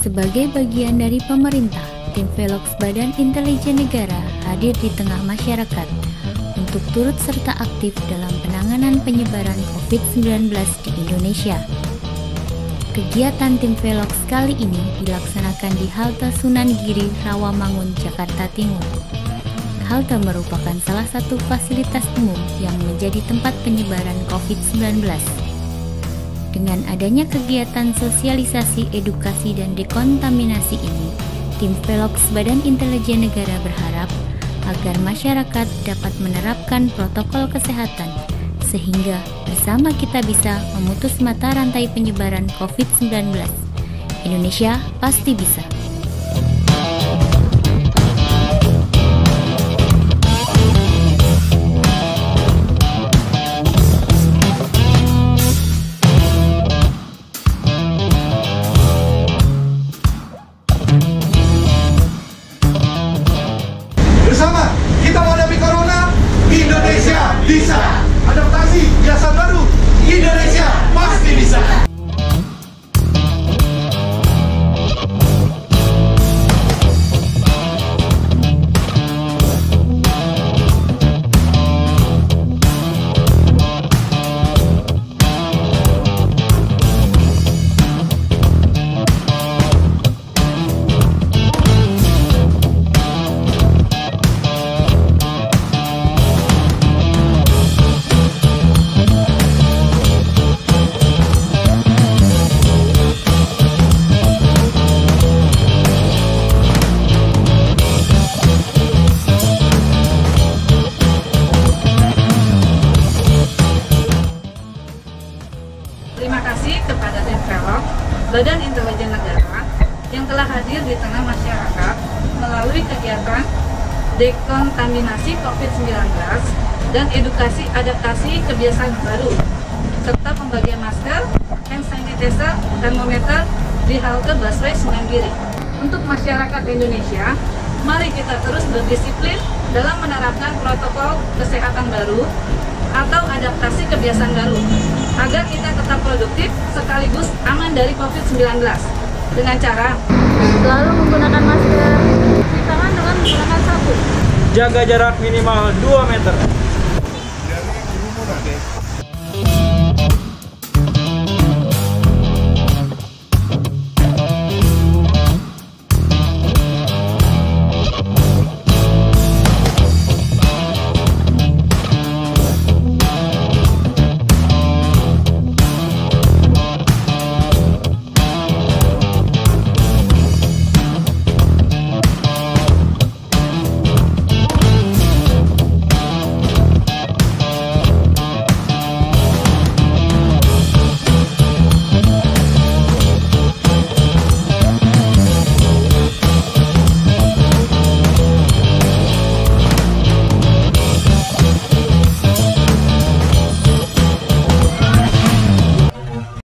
Sebagai bagian dari pemerintah, tim Velox Badan Intelijen Negara hadir di tengah masyarakat untuk turut serta aktif dalam penanganan penyebaran COVID-19 di Indonesia. Kegiatan tim Velox kali ini dilaksanakan di halte Sunan Giri, Rawamangun, Jakarta Timur. Halte merupakan salah satu fasilitas umum yang menjadi tempat penyebaran COVID-19. Dengan adanya kegiatan sosialisasi, edukasi, dan dekontaminasi ini, tim Velox Badan Intelijen Negara berharap agar masyarakat dapat menerapkan protokol kesehatan sehingga bersama kita bisa memutus mata rantai penyebaran COVID-19. Indonesia pasti bisa. Bersama kita menghadapi Corona, Indonesia bisa. Adaptasi biasa baru, Indonesia pasti bisa. Terima kasih kepada tim Velox Badan Intelijen Negara yang telah hadir di tengah masyarakat melalui kegiatan dekontaminasi COVID-19 dan edukasi adaptasi kebiasaan baru, serta pembagian masker, hand sanitizer, termometer di halte busway Sunan Giri. Untuk masyarakat Indonesia, mari kita terus berdisiplin dalam menerapkan protokol kesehatan baru atau adaptasi kebiasaan baru, agar kita tetap produktif sekaligus aman dari COVID-19 dengan cara selalu menggunakan masker, cuci tangan dengan menggunakan sabun, jaga jarak minimal 2 meter.